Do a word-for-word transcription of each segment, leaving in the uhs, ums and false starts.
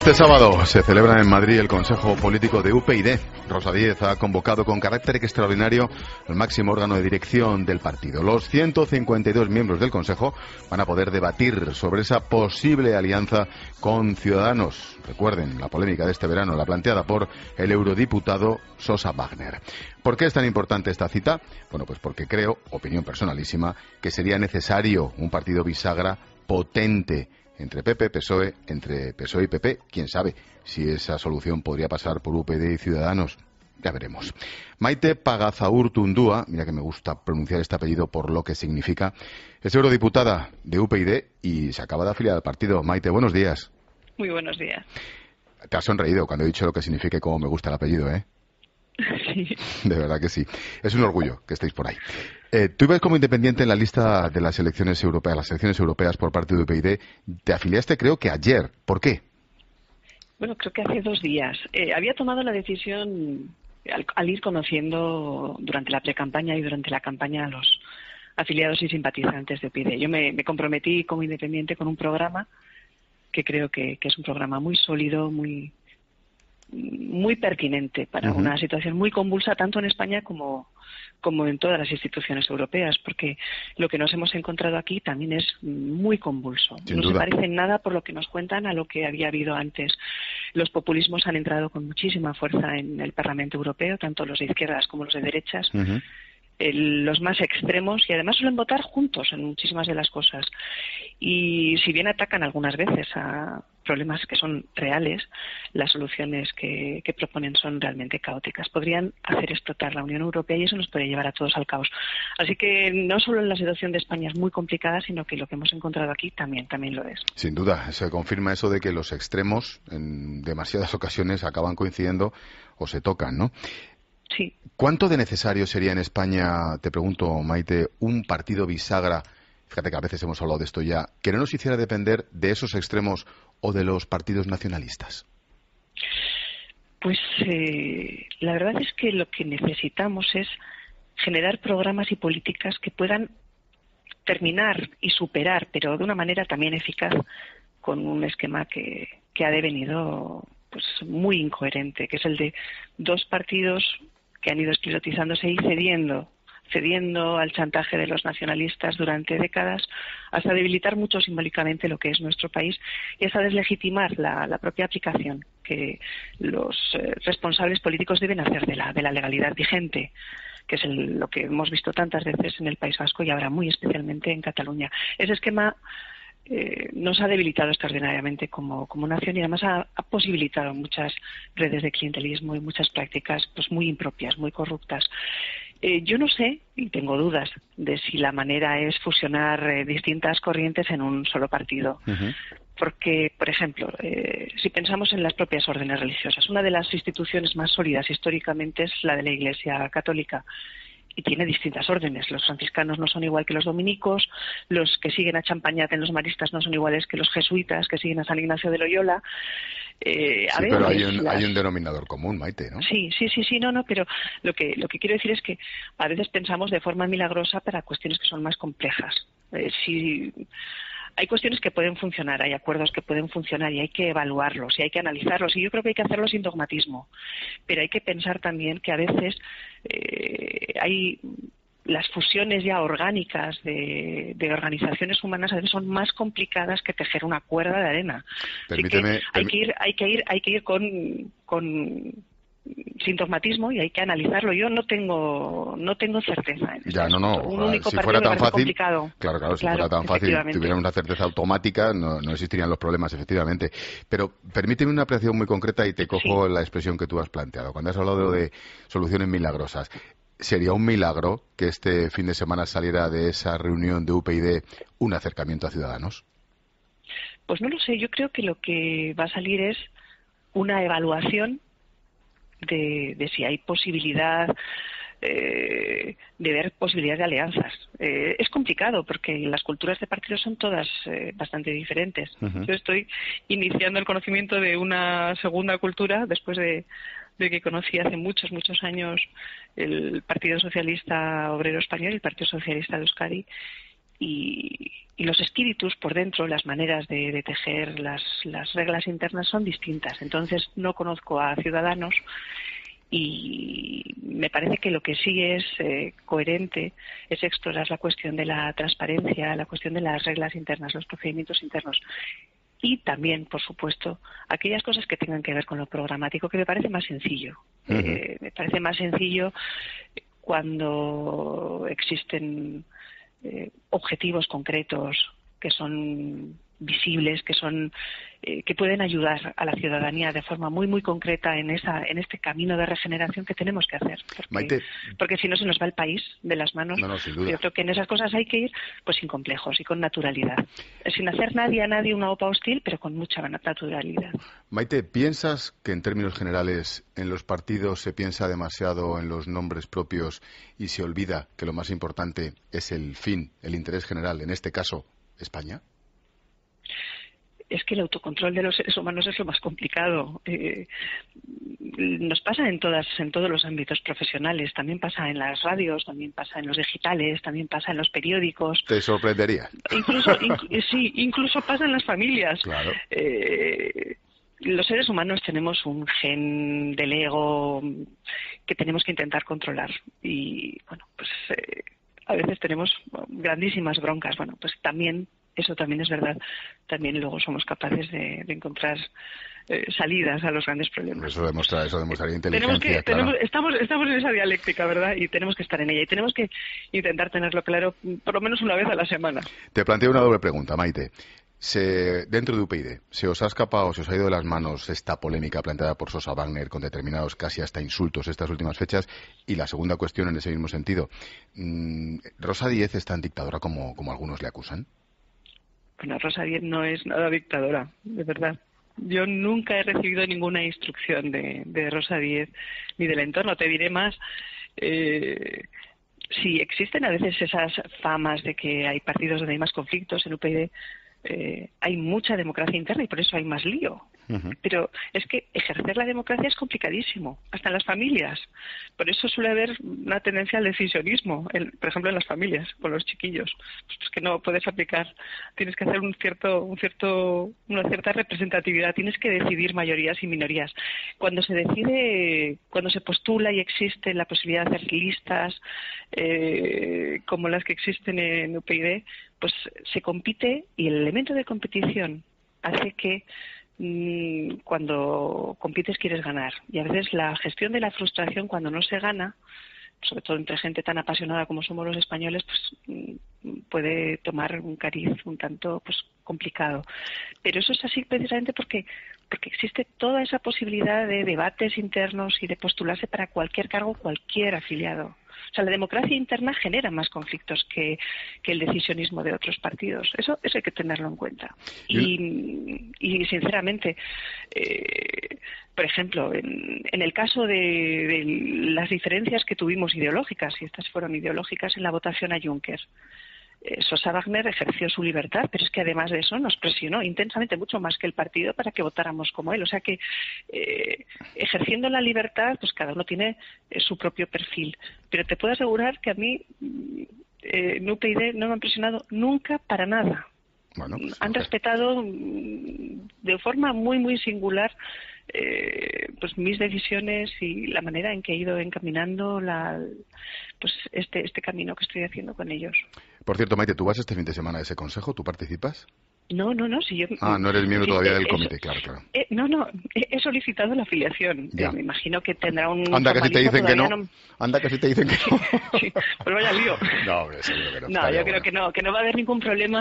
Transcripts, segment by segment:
Este sábado se celebra en Madrid el Consejo Político de U P YD. Rosa Díez ha convocado con carácter extraordinario el máximo órgano de dirección del partido. Los ciento cincuenta y dos miembros del Consejo van a poder debatir sobre esa posible alianza con Ciudadanos. Recuerden la polémica de este verano, la planteada por el eurodiputado Sosa Wagner. ¿Por qué es tan importante esta cita? Bueno, pues porque creo, opinión personalísima, que sería necesario un partido bisagra potente entre P P, P S O E, entre P S O E y P P. Quién sabe si esa solución podría pasar por U P D y Ciudadanos. Ya veremos. Maite Pagazaurtundúa, mira que me gusta pronunciar este apellido por lo que significa, es eurodiputada de U P YD y se acaba de afiliar al partido. Maite, buenos días. Muy buenos días. Te has sonreído cuando he dicho lo que significa y cómo me gusta el apellido, ¿eh? Sí. De verdad que sí. Es un orgullo que estéis por ahí. Eh, tú ibas como independiente en la lista de las elecciones europeas, las elecciones europeas por parte de U P YD. Te afiliaste creo que ayer. ¿Por qué? Bueno, creo que hace dos días. Eh, había tomado la decisión al, al ir conociendo durante la precampaña y durante la campaña a los afiliados y simpatizantes de U P YD. Yo me, me comprometí como independiente con un programa que creo que, que es un programa muy sólido, muy muy pertinente para uh-huh. una situación muy convulsa tanto en España como, como en todas las instituciones europeas, porque lo que nos hemos encontrado aquí también es muy convulso. Sin no duda. se parece en nada por lo que nos cuentan a lo que había habido antes. Los populismos han entrado con muchísima fuerza en el Parlamento Europeo, tanto los de izquierdas como los de derechas. Uh-huh. El, los más extremos, y además suelen votar juntos en muchísimas de las cosas. Y si bien atacan algunas veces a problemas que son reales, las soluciones que, que proponen son realmente caóticas. Podrían hacer explotar la Unión Europea y eso nos puede llevar a todos al caos. Así que no solo la situación de España es muy complicada, sino que lo que hemos encontrado aquí también, también lo es. Sin duda, se confirma eso de que los extremos en demasiadas ocasiones acaban coincidiendo o se tocan, ¿no? Sí. ¿Cuánto de necesario sería en España, te pregunto, Maite, un partido bisagra? Fíjate que a veces hemos hablado de esto ya, que no nos hiciera depender de esos extremos o de los partidos nacionalistas. Pues eh, la verdad es que lo que necesitamos es generar programas y políticas que puedan terminar y superar, pero de una manera también eficaz, con un esquema que, que ha devenido pues muy incoherente, que es el de dos partidos que han ido esclerotizándose y cediendo, cediendo al chantaje de los nacionalistas durante décadas, hasta debilitar mucho simbólicamente lo que es nuestro país y hasta deslegitimar la, la propia aplicación que los eh, responsables políticos deben hacer de la, de la legalidad vigente, que es el, lo que hemos visto tantas veces en el País Vasco y ahora muy especialmente en Cataluña. Ese esquema Eh, nos ha debilitado extraordinariamente como, como nación y además ha, ha posibilitado muchas redes de clientelismo y muchas prácticas pues muy impropias, muy corruptas. Eh, yo no sé, y tengo dudas, de si la manera es fusionar eh, distintas corrientes en un solo partido. Uh-huh. Porque, por ejemplo, eh, si pensamos en las propias órdenes religiosas, una de las instituciones más sólidas históricamente es la de la Iglesia Católica. Y tiene distintas órdenes. Los franciscanos no son igual que los dominicos, los que siguen a Champañat en los maristas no son iguales que los jesuitas que siguen a San Ignacio de Loyola. Eh, a sí, veces pero hay un, las... hay un denominador común, Maite, ¿no? Sí, sí, sí, sí, no, no, pero lo que lo que quiero decir es que a veces pensamos de forma milagrosa para cuestiones que son más complejas. Eh, si... Hay cuestiones que pueden funcionar, hay acuerdos que pueden funcionar y hay que evaluarlos y hay que analizarlos y yo creo que hay que hacerlo sin dogmatismo, pero hay que pensar también que a veces eh, hay las fusiones ya orgánicas de, de organizaciones humanas a veces son más complicadas que tejer una cuerda de arena. Permíteme, Así que hay que ir, hay que ir, hay que ir con, con sin dogmatismo y hay que analizarlo. Yo no tengo no tengo certeza en ya no no un único si partido fuera tan me fácil complicado. claro claro si claro, fuera tan fácil tuviéramos una certeza automática no, no existirían los problemas efectivamente, pero permíteme una apreciación muy concreta y te cojo sí. la expresión que tú has planteado cuando has hablado de soluciones milagrosas. ¿Sería un milagro que este fin de semana saliera de esa reunión de U P YD un acercamiento a Ciudadanos? Pues no lo sé, yo creo que lo que va a salir es una evaluación De, de si hay posibilidad eh, de ver posibilidades de alianzas. Eh, es complicado porque las culturas de partidos son todas eh, bastante diferentes. Uh-huh. Yo estoy iniciando el conocimiento de una segunda cultura después de, de que conocí hace muchos, muchos años el Partido Socialista Obrero Español y el Partido Socialista de Euskadi. y, y los espíritus por dentro, las maneras de, de tejer las, las reglas internas son distintas. Entonces no conozco a Ciudadanos y me parece que lo que sí es eh, coherente es explorar la cuestión de la transparencia, la cuestión de las reglas internas, los procedimientos internos. Y también, por supuesto, aquellas cosas que tengan que ver con lo programático, que me parece más sencillo. Uh-huh. eh, me parece más sencillo cuando existen eh, objetivos concretos que son visibles, que son eh, que pueden ayudar a la ciudadanía de forma muy muy concreta en esa en este camino de regeneración que tenemos que hacer, porque, Maite, porque si no se nos va el país de las manos. No, no, sin duda. Yo creo que en esas cosas hay que ir pues sin complejos y con naturalidad, sin hacer nadie a nadie una OPA hostil, pero con mucha naturalidad. Maite, ¿piensas que en términos generales en los partidos se piensa demasiado en los nombres propios y se olvida que lo más importante es el fin, el interés general, en este caso España? Es que el autocontrol de los seres humanos es lo más complicado. Eh, nos pasa en todas, en todos los ámbitos profesionales. También pasa en las radios, también pasa en los digitales, también pasa en los periódicos. ¿Te sorprendería? Incluso, inc- sí, incluso pasa en las familias. Claro. Eh, los seres humanos tenemos un gen del ego que tenemos que intentar controlar. Y bueno, pues eh, a veces tenemos grandísimas broncas. Bueno, pues también eso también es verdad. También luego somos capaces de, de encontrar eh, salidas a los grandes problemas. Eso demuestra, eso demostraría inteligencia. Tenemos que, claro. tenemos, estamos, estamos en esa dialéctica, ¿verdad? Y tenemos que estar en ella. Y tenemos que intentar tenerlo claro por lo menos una vez a la semana. Te planteo una doble pregunta, Maite. Se, dentro de U P yD, ¿se os ha escapado, se os ha ido de las manos esta polémica planteada por Sosa Wagner con determinados casi hasta insultos estas últimas fechas? Y la segunda cuestión en ese mismo sentido. ¿Rosa Díez es tan dictadora como, como algunos le acusan? Bueno, Rosa Díez no es nada dictadora, de verdad. Yo nunca he recibido ninguna instrucción de, de Rosa Díez ni del entorno. Te diré más. Eh, sí, existen a veces esas famas de que hay partidos donde hay más conflictos. En U P yD eh, hay mucha democracia interna y por eso hay más lío. Uh-huh. Pero es que ejercer la democracia es complicadísimo, hasta en las familias. Por eso suele haber una tendencia al decisionismo, el, por ejemplo en las familias, con los chiquillos. Pues que no puedes aplicar, tienes que hacer un cierto, un cierto, una cierta representatividad, tienes que decidir mayorías y minorías. Cuando se decide, cuando se postula y existe la posibilidad de hacer listas eh, como las que existen en U P yD, pues se compite y el elemento de competición hace que cuando compites quieres ganar, y a veces la gestión de la frustración cuando no se gana, sobre todo entre gente tan apasionada como somos los españoles, pues puede tomar un cariz un tanto pues complicado. Pero eso es así precisamente porque porque existe toda esa posibilidad de debates internos y de postularse para cualquier cargo, cualquier afiliado. O sea, la democracia interna genera más conflictos que, que el decisionismo de otros partidos. Eso, eso hay que tenerlo en cuenta. Y, y sinceramente, eh, por ejemplo, en, en el caso de, de las diferencias que tuvimos ideológicas, y estas fueron ideológicas en la votación a Juncker, Eh, Sosa Wagner ejerció su libertad, pero es que además de eso nos presionó intensamente, mucho más que el partido, para que votáramos como él. O sea que eh, ejerciendo la libertad, pues cada uno tiene eh, su propio perfil. Pero te puedo asegurar que a mí eh, en U P yD no me han presionado nunca para nada. Bueno, pues, han okay. respetado de forma muy muy singular eh, pues mis decisiones y la manera en que he ido encaminando la, pues este este camino que estoy haciendo con ellos. Por cierto, Maite, ¿tú vas este fin de semana a ese consejo? ¿Tú participas? No, no, no. Si yo, ah, no eres miembro si, todavía eh, del eso, comité, claro, claro. Eh, no, no, he, he solicitado la afiliación. Eh, me imagino que tendrá un Anda que si te dicen que no. no. Anda que si te dicen que no. Sí, pues vaya lío. No, hombre, seguro que no. No, yo bueno. creo que no, que no va a haber ningún problema.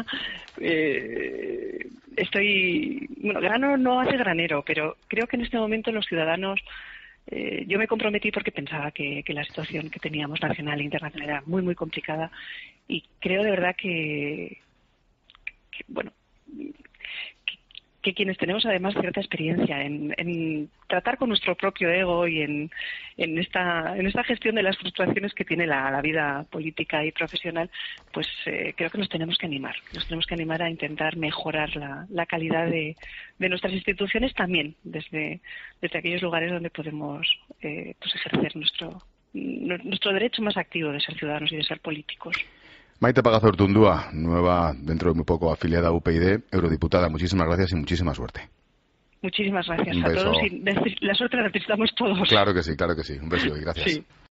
Eh, estoy, bueno, grano no hace granero, pero creo que en este momento los ciudadanos, eh, yo me comprometí porque pensaba que, que la situación que teníamos nacional e internacional era muy, muy complicada, y creo de verdad que, que bueno, que, que quienes tenemos además cierta experiencia en, en tratar con nuestro propio ego y en, en esta en esta gestión de las frustraciones que tiene la, la vida política y profesional, pues eh, creo que nos tenemos que animar, nos tenemos que animar a intentar mejorar la, la calidad de, de nuestras instituciones también desde, desde aquellos lugares donde podemos eh, pues ejercer nuestro nuestro derecho más activo de ser ciudadanos y de ser políticos. Maite Pagazaurtundúa, nueva, dentro de muy poco, afiliada a U P y D, eurodiputada, muchísimas gracias y muchísima suerte. Muchísimas gracias Un a beso. todos y la suerte la necesitamos todos. Claro que sí, claro que sí. Un beso y gracias. Sí.